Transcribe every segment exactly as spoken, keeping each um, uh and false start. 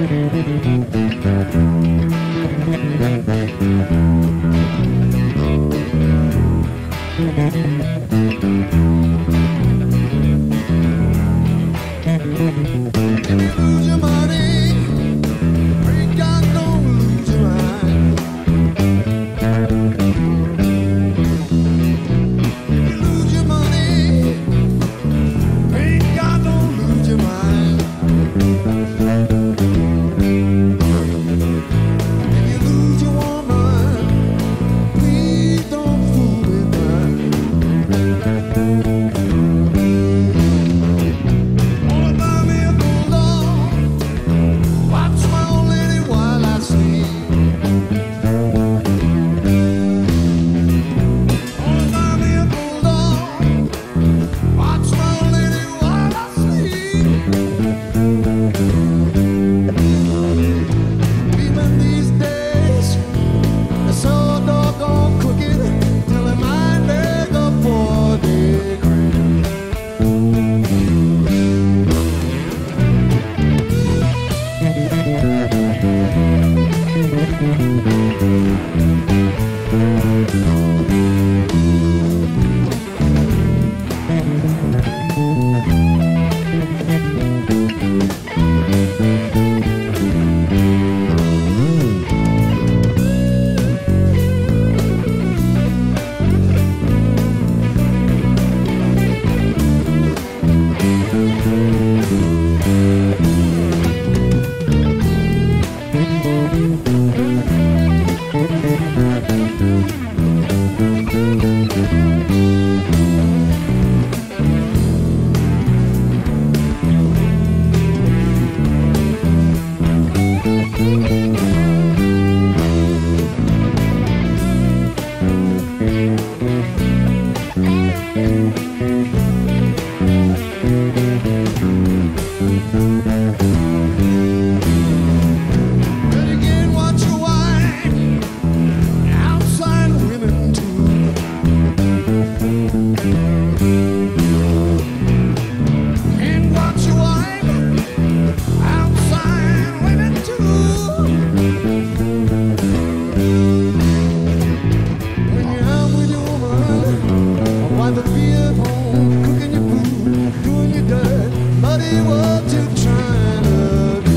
Lose your money, ain't got no lose your mind. You lose your money, ain't got no lose your mind. If you lose your woman, please don't fool with her. Wanna buy me a bulldog, watch my old lady while I sleep. Wanna buy me a bulldog, watch my old lady while I sleep. Even these days, they're so doggone crooked, till they mind beg a four-day creep. But again, watch your wife, outside women too. And watch your wife, outside women too. When you're out with your woman, wife will be at home, cooking your food, doing your dirt. Buddy, what you trying to do?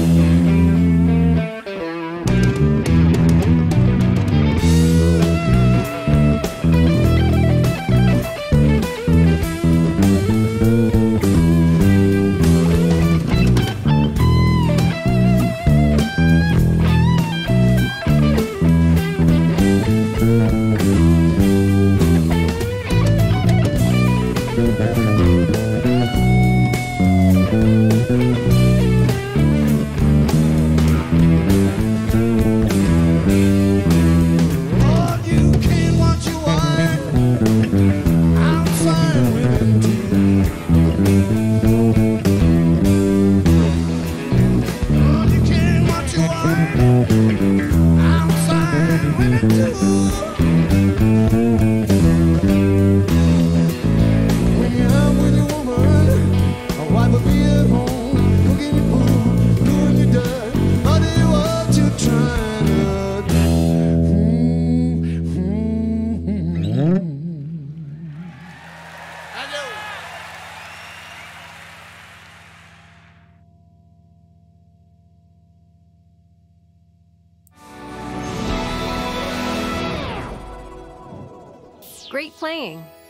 Oh, you can't watch your wife outside women too. Oh, you can't watch your wife outside women too. When you're out with your woman, a wife will be at home, cooking your food, doing your dirt. Buddy, what you trying to do? Great playing.